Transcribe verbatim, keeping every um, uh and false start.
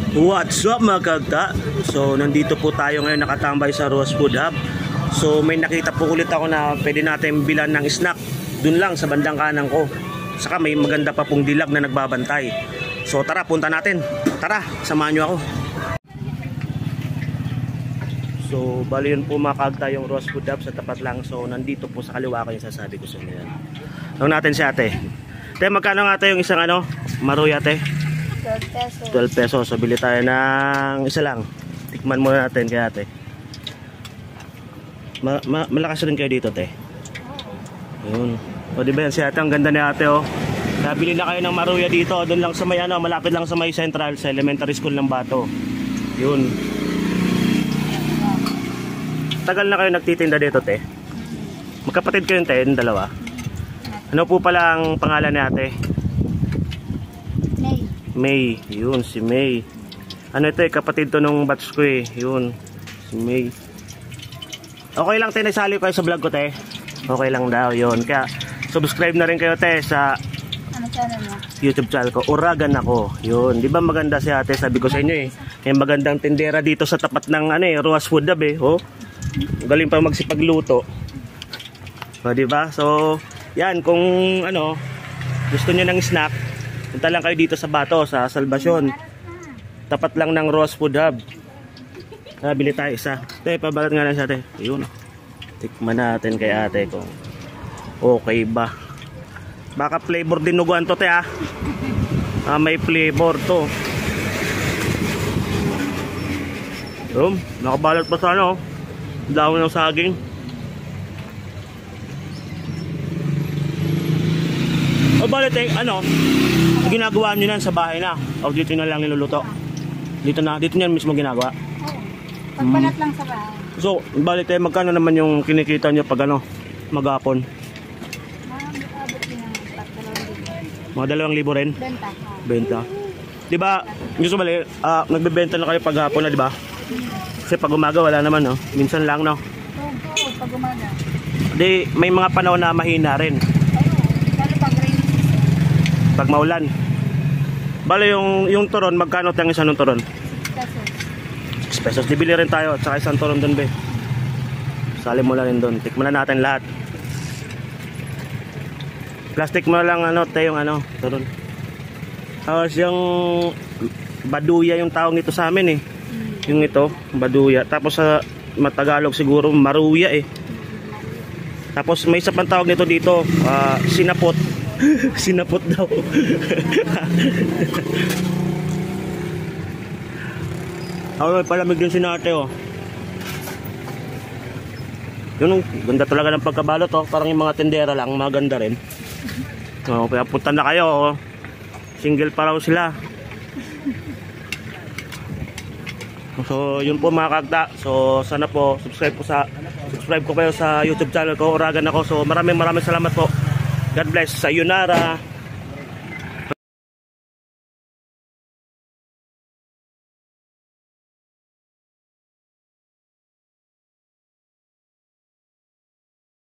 What's up mga kagta? So nandito po tayo ngayon nakatambay sa Ross Food Hub. So may nakita po ulit ako na pwede natin bilan ng snack dun lang sa bandang kanan ko. Saka may maganda pa pong dilag na nagbabantay. So tara, punta natin. Tara, samahan nyo ako. So bali yun po mga kagta yung Ross Food Hub sa tapat lang. So nandito po sa kaliwa ko yung sasabi ko sa inyo yan. Tanong natin si ate. Ate, magkano nga ate yung isang ano? Maruya ate? twelve pesos. twelve pesos. So bili tayo ng isa lang. Tikman muna natin kaya ate. Ma ma malakas rin kayo dito te. Ayun. O diba yan si ate, ang ganda ni ate oh. Nabili na kayo ng maruya dito. Doon lang sa may ano, malapit lang sa may central, sa elementary school ng Bato. Yun. Tagal na kayo nagtitinda dito te. Magkapatid kayo te, yung dalawa. Ano po pala ang pangalan ni ate? May. May, yun si May. Ano ito eh, kapatid to nung batch ko eh. Yun, si May. Okay lang te, naisali ko kayo sa vlog ko te. Okay lang daw, yun. Kaya subscribe na rin kayo te sa Ano channel mo? YouTube channel ko, Uragan Ako. Yun, di ba maganda si ate, sabi ko sa inyo eh. May magandang tindera dito sa tapat ng ano eh, Ross Food Hub eh. Oh, galing pa magsipagluto. O di ba? So, yan, kung ano, gusto niyo ng snack, punta lang kayo dito sa Bato, sa Salvacion. Tapat lang ng Ross Food Hub. Ah, bili tayo isa. Te, pabalat nga lang sa ate. Ayun. Tikman natin kay ate kung okay ba. Baka flavor dinuguan to te ah. Ah, may flavor to. Yun, nakabalot pa sa ano. Dahon ng saging. O balit eh, ano, ginagawa nyo na sa bahay na o dito na lang niluluto? Dito na, dito nyo mismo ginagawa? Oo. Pagbalat lang sa bahay. So, balit eh, magkano naman yung kinikita nyo pag ano, maghapon? Maabot din ng dalawang libo. Mga dalawang libo rin? Benta. Benta. Diba, gusto bali, uh, nagbebenta na kayo paghapon na diba? Kasi pag umaga wala naman no, minsan lang no? Oo, oo, pag umaga. Di, may mga panahon na mahina rin. Pag maulan. Bale yung yung turon, magkano tayong isa ng turon? Pesos. six pesos. Dibili rin tayo at saka isang turon doon be. Sali mo lang rin doon. Tikman na natin lahat. Plastic mo lang ano, tayo yung ano, turon. Tapos yung baduya yung tawag nito sa amin eh. Yung ito, baduya. Tapos sa matagalog siguro maruya eh. Tapos may isa pang tawag nito dito, uh, sinapot. Sinapot daw. Ako may palamig din sinate oh. Yun, ganda talaga ng pagkabalot oh. Parang yung mga tendera lang, maganda rin. Oh, kaya punta na kayo oh. Single pa raw sila. So yun po mga kagta. So sana po subscribe po sa subscribe ko kayo sa YouTube channel ko, Uragan Ako. So maraming maraming salamat po. God bless. Sayonara.